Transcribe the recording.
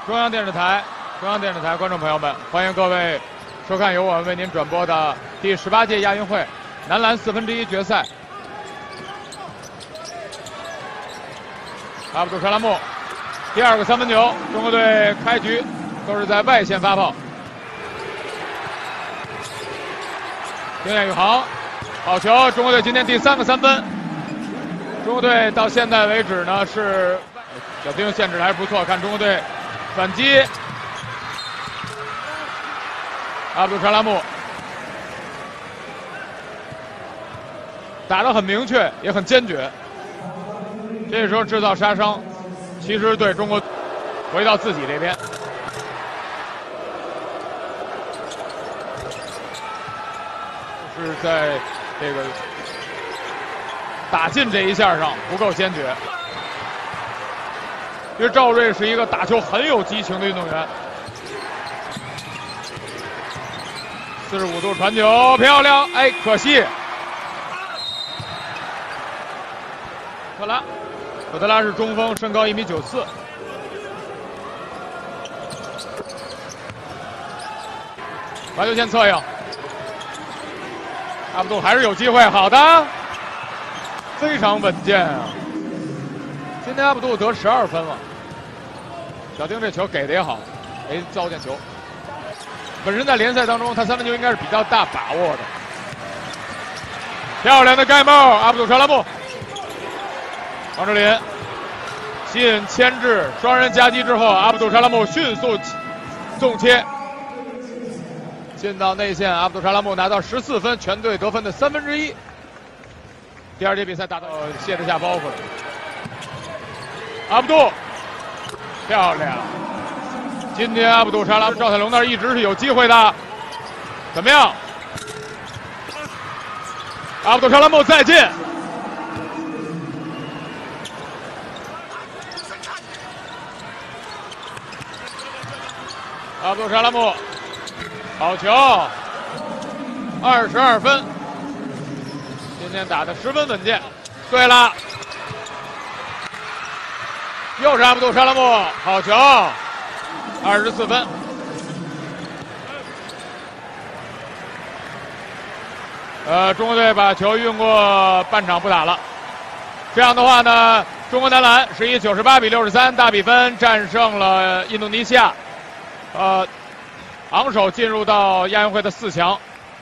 中央电视台观众朋友们，欢迎各位收看由我们为您转播的第18届亚运会男篮1/4决赛。阿卜杜沙拉木第2个3分球，中国队开局都是在外线发炮。丁彦雨航，好球！中国队今天第3个3分。中国队到现在为止呢是小丁限制还是不错，看中国队反击。阿卜杜沙拉木打得很明确，也很坚决。这时候制造杀伤，其实对中国回到自己这边。是在这个打进这一下上不够坚决，因为赵睿是一个打球很有激情的运动员。45度传球，漂亮！哎，可惜。科特拉是中锋，身高1.94米。罚球线策应，阿卜杜还是有机会，好的，非常稳健啊！今天阿卜杜得12分了。小丁这球给的也好，没糟践球。本身在联赛当中，他3分球应该是比较大把握的。漂亮的盖帽，阿卜杜沙拉木。王哲林吸引牵制，双人夹击之后，阿卜杜沙拉木迅速纵切进到内线，阿卜杜沙拉木拿到14分，全队得分的1/3。第2节比赛打到卸得下包袱了。阿卜杜漂亮！今天阿卜杜沙拉木赵泰龙那儿一直是有机会的，怎么样？阿卜杜沙拉木再进。阿卜杜沙拉木，好球，22分，今天打得十分稳健。对了，又是阿卜杜沙拉木，好球，24分。中国队把球运过半场不打了，这样的话呢，中国男篮是以98比63大比分战胜了印度尼西亚。昂首进入到亚运会的4强。